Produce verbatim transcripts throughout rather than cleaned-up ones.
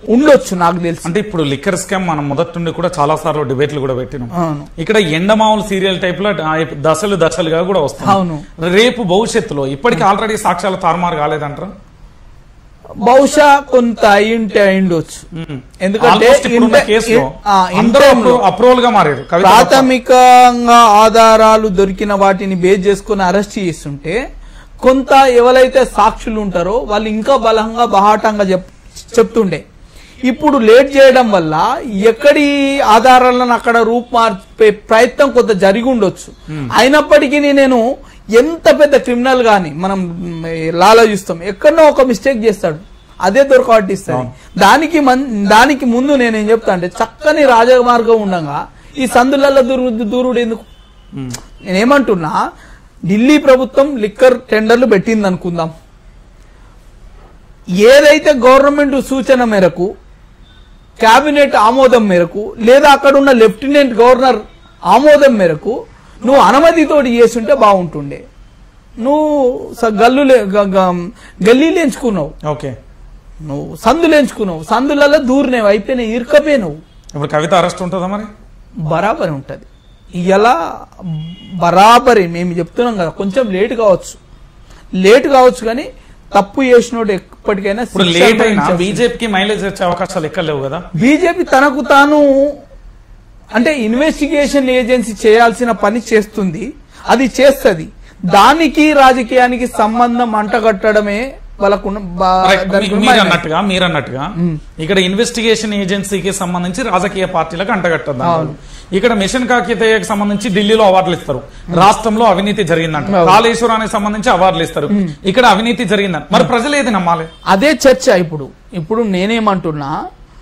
ఉండొచ్చు నాకు తెలుసు. అంటే ఇప్పుడు లిక్కర్ స్కామ్ మనం మొదటి నుండి కూడా చాలా సార్లు డిబేట్లు కూడా పెట్టినాం. ఇక్కడ ఎండమావులు సీరియల్ టైప్ లో దశలు దశలుగా కూడా వస్తాయి. అవును, రేపు భవిష్యత్తులో ఇప్పటికీ ఆల్రెడీ సాక్ష్యాలు తారుమారు కాలేదంటారా? బహుశా కొంత అయింటే అయిండొచ్చు. ఎందుకంటే అప్రూవల్ గా మారారు. ప్రాథమికంగా ఆధారాలు దొరికిన వాటిని బేస్ చేసుకుని అరెస్ట్ చేస్తుంటే కొంత ఎవరైతే సాక్షులు ఉంటారో వాళ్ళు ఇంకా బలంగా బహాటంగా చెప్తుండే. ఇప్పుడు లేట్ చేయడం వల్ల ఎక్కడి ఆధారాలను అక్కడ రూపుమార్పే ప్రయత్నం కొంత జరిగి ఉండొచ్చు. అయినప్పటికీ నేను ఎంత పెద్ద క్రిమినల్ గాని మనం లాలో చూస్తాం, ఎక్కడో ఒక మిస్టేక్ చేస్తాడు, అదే దొరకబట్టిస్తాడు. దానికి దానికి ముందు నేనేం చెప్తా అంటే చక్కని రాజమార్గం ఉండగా ఈ సందులలో దూరు దూరుడు ఎందుకు? నేనేమంటున్నా, ఢిల్లీ ప్రభుత్వం లిక్కర్ టెండర్లు పెట్టింది అనుకుందాం, ఏదైతే గవర్నమెంట్ సూచన మేరకు కేబినెట్ ఆమోదం మేరకు లేదా అక్కడ ఉన్న లెఫ్టినెంట్ గవర్నర్ ఆమోదం మేరకు నువ్వు అనుమతితోటి చేస్తుంటే బాగుంటుండే. నువ్వు గల్లు గల్లీలు ఎంచుకున్నావు, ఓకే, నువ్వు సందులు ఎంచుకున్నావు, సందులలో దూరినేవు, అయిపోయినావు, ఇరుకపోయినావు. ఇప్పుడు కవిత అరెస్ట్ ఉంటుందా? మరి బరాబరి ఉంటది. ఇలా బరాబరి మేము చెప్తున్నాం కదా, కొంచెం లేట్ కావచ్చు లేట్ కావచ్చు కానీ తప్పు చేసినోడు ఎప్పటికైనా బీజేపీకి మైలేజ్ వచ్చే అవకాశాలు ఎక్కడ లేవు కదా. బీజేపీ తనకు తాను అంటే ఇన్వెస్టిగేషన్ ఏజెన్సీ చేయాల్సిన పని చేస్తుంది, అది చేస్తుంది. దానికి రాజకీయానికి సంబంధం అంటగట్టడమే వాళ్ళకు మీరన్నట్టుగా మీరన్నట్టుగా ఇక్కడ ఇన్వెస్టిగేషన్ ఏజెన్సీకి సంబంధించి రాజకీయ పార్టీలకు అంటగట్టదు. ఇక్కడ మిషన్ కాకతీయకి సంబంధించి ఢిల్లీలో అవార్డులు ఇస్తారు, రాష్ట్రంలో అవినీతి జరిగిందంట, కాళేశ్వరానికి సంబంధించి అవార్డులు ఇస్తారు, ఇక్కడ అవినీతి జరిగిందంట. మరి ప్రజలు ఏది నమ్మాలి? అదే చర్చ. ఇప్పుడు ఇప్పుడు నేనేమంటున్నా,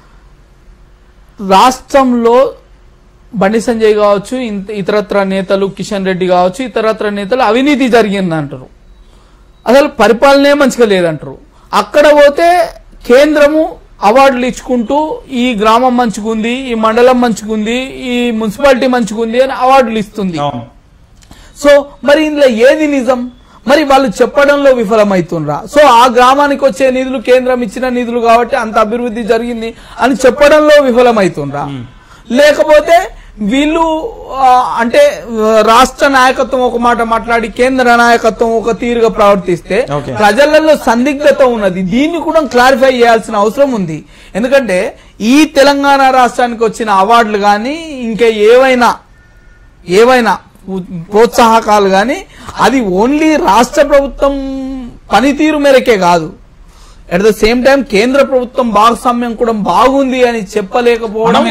రాష్ట్రంలో బండి సంజయ్ కావచ్చు, ఇతరత్ర నేతలు కిషన్ రెడ్డి కావచ్చు, ఇతరత్ర నేతలు అవినీతి జరిగింది అంటారు, అసలు పరిపాలనే మంచిగా లేదంటారు. అక్కడ పోతే కేంద్రము అవార్డులు ఇచ్చుకుంటూ ఈ గ్రామం మంచిగుంది, ఈ మండలం మంచిగుంది, ఈ మున్సిపాలిటీ మంచిగుంది అని అవార్డులు ఇస్తుంది. సో మరి ఇందులో ఏది నిజం? మరి వాళ్ళు చెప్పడంలో విఫలమైతుండ్రా? సో ఆ గ్రామానికి వచ్చే నిధులు కేంద్రం ఇచ్చిన నిధులు కాబట్టి అంత అభివృద్ధి జరిగింది అని చెప్పడంలో విఫలమైతుండ్రా? లేకపోతే వీళ్ళు అంటే రాష్ట్ర నాయకత్వం ఒక మాట మాట్లాడి కేంద్ర నాయకత్వం ఒక తీరుగా ప్రవర్తిస్తే ప్రజలలో సందిగ్ధత ఉన్నది. దీన్ని కూడా క్లారిఫై చేయాల్సిన అవసరం ఉంది. ఎందుకంటే ఈ తెలంగాణ రాష్ట్రానికి వచ్చిన అవార్డులు కానీ ఇంకే ఏవైనా ఏవైనా ప్రోత్సాహకాలు కానీ అది ఓన్లీ రాష్ట్ర ప్రభుత్వం పనితీరు మేరకే కాదు, అట్ ద సేమ్ టైం కేంద్ర ప్రభుత్వం భాగస్వామ్యం కూడా బాగుంది అని చెప్పలేకపోవడం